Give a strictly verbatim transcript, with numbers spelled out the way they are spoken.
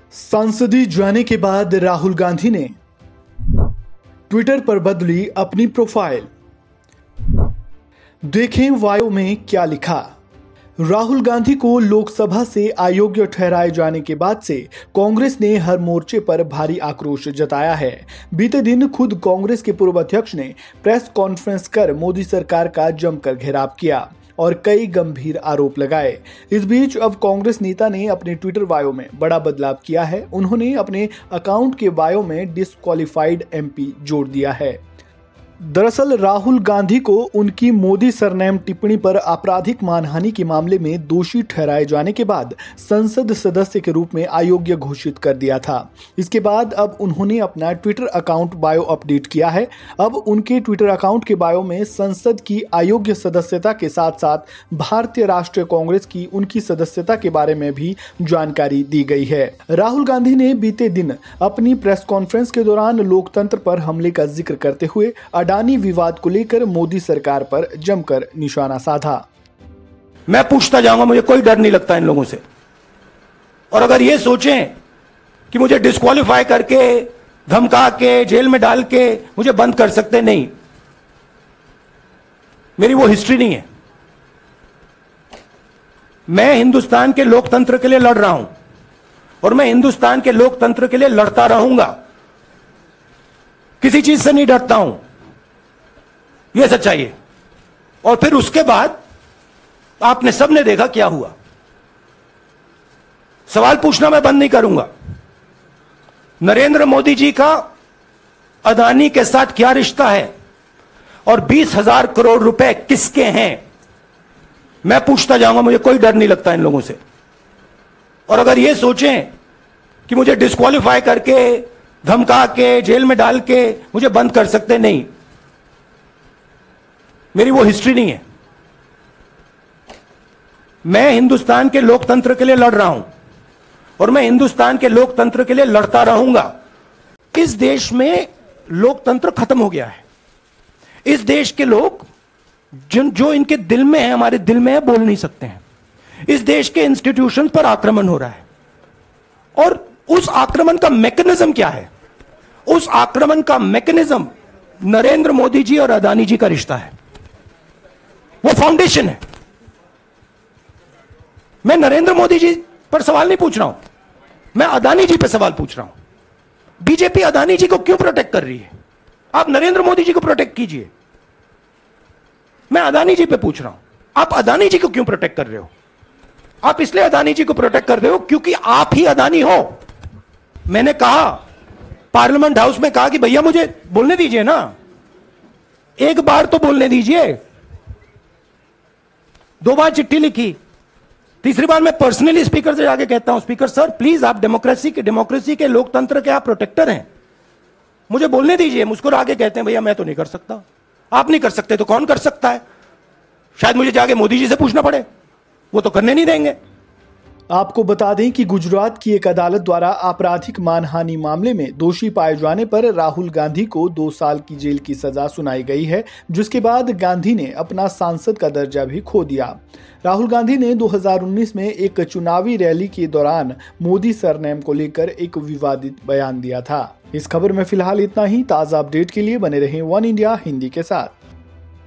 संसदीय जाने के बाद राहुल गांधी ने ट्विटर पर बदली अपनी प्रोफाइल। देखें वायो में क्या लिखा। राहुल गांधी को लोकसभा से अयोग्य ठहराए जाने के बाद से कांग्रेस ने हर मोर्चे पर भारी आक्रोश जताया है। बीते दिन खुद कांग्रेस के पूर्व अध्यक्ष ने प्रेस कॉन्फ्रेंस कर मोदी सरकार का जमकर घेराव किया और कई गंभीर आरोप लगाए। इस बीच अब कांग्रेस नेता ने अपने ट्विटर बायो में बड़ा बदलाव किया है। उन्होंने अपने अकाउंट के बायो में डिस्क्वालिफाइड एमपी जोड़ दिया है। दरअसल राहुल गांधी को उनकी मोदी सरनेम टिप्पणी पर आपराधिक मानहानि के मामले में दोषी ठहराए जाने के बाद संसद सदस्य के रूप में अयोग्य घोषित कर दिया था। इसके बाद अब उन्होंने अपना ट्विटर अकाउंट बायो अपडेट किया है। अब उनके ट्विटर अकाउंट के बायो में संसद की अयोग्य सदस्यता के साथ साथ भारतीय राष्ट्रीय कांग्रेस की उनकी सदस्यता के बारे में भी जानकारी दी गई है। राहुल गांधी ने बीते दिन अपनी प्रेस कॉन्फ्रेंस के दौरान लोकतंत्र पर हमले का जिक्र करते हुए अडानी विवाद को लेकर मोदी सरकार पर जमकर निशाना साधा। मैं पूछता जाऊंगा, मुझे कोई डर नहीं लगता इन लोगों से। और अगर ये सोचें कि मुझे डिस्क्वालीफाई करके, धमका के, जेल में डाल के मुझे बंद कर सकते, नहीं, मेरी वो हिस्ट्री नहीं है। मैं हिंदुस्तान के लोकतंत्र के लिए लड़ रहा हूं और मैं हिंदुस्तान के लोकतंत्र के लिए लड़ता रहूंगा। किसी चीज से नहीं डरता हूं, यह सच्चाई है। और फिर उसके बाद आपने सबने देखा क्या हुआ। सवाल पूछना मैं बंद नहीं करूंगा। नरेंद्र मोदी जी का अदानी के साथ क्या रिश्ता है और बीस हजार करोड़ रुपए किसके हैं, मैं पूछता जाऊंगा। मुझे कोई डर नहीं लगता इन लोगों से। और अगर यह सोचें कि मुझे डिस्क्वालीफाई करके, धमका के, जेल में डाल के मुझे बंद कर सकते, नहीं, मेरी वो हिस्ट्री नहीं है। मैं हिंदुस्तान के लोकतंत्र के लिए लड़ रहा हूं और मैं हिंदुस्तान के लोकतंत्र के लिए लड़ता रहूंगा। इस देश में लोकतंत्र खत्म हो गया है। इस देश के लोग जिन जो इनके दिल में है, हमारे दिल में है, बोल नहीं सकते हैं। इस देश के इंस्टीट्यूशन पर आक्रमण हो रहा है और उस आक्रमण का मैकेनिज्म क्या है? उस आक्रमण का मैकेनिज्म नरेंद्र मोदी जी और अदानी जी का रिश्ता है। वो फाउंडेशन है। मैं नरेंद्र मोदी जी पर सवाल नहीं पूछ रहा हूं, मैं अदानी जी पर सवाल पूछ रहा हूं। बीजेपी अदानी जी को क्यों प्रोटेक्ट कर रही है? आप नरेंद्र मोदी जी को प्रोटेक्ट कीजिए। मैं अदानी जी पे पूछ रहा हूं, आप अदानी जी को क्यों प्रोटेक्ट कर रहे हो? आप इसलिए अदानी जी को प्रोटेक्ट कर रहे हो क्योंकि आप ही अदानी हो। मैंने कहा, पार्लियामेंट हाउस में कहा कि भैया मुझे बोलने दीजिए ना, एक बार तो बोलने दीजिए। दो बार चिट्ठी लिखी, तीसरी बार मैं पर्सनली स्पीकर से जाके कहता हूं, स्पीकर सर प्लीज, आप डेमोक्रेसी के डेमोक्रेसी के लोकतंत्र के आप प्रोटेक्टर हैं, मुझे बोलने दीजिए। मुस्कुरा के कहते हैं भैया मैं तो नहीं कर सकता। आप नहीं कर सकते तो कौन कर सकता है? शायद मुझे जाके मोदी जी से पूछना पड़े, वो तो करने नहीं देंगे। आपको बता दें कि गुजरात की एक अदालत द्वारा आपराधिक मानहानि मामले में दोषी पाए जाने पर राहुल गांधी को दो साल की जेल की सजा सुनाई गई है, जिसके बाद गांधी ने अपना सांसद का दर्जा भी खो दिया। राहुल गांधी ने दो हज़ार उन्नीस में एक चुनावी रैली के दौरान मोदी सरनेम को लेकर एक विवादित बयान दिया था। इस खबर में फिलहाल इतना ही। ताजा अपडेट के लिए बने रहें वन इंडिया हिंदी के साथ।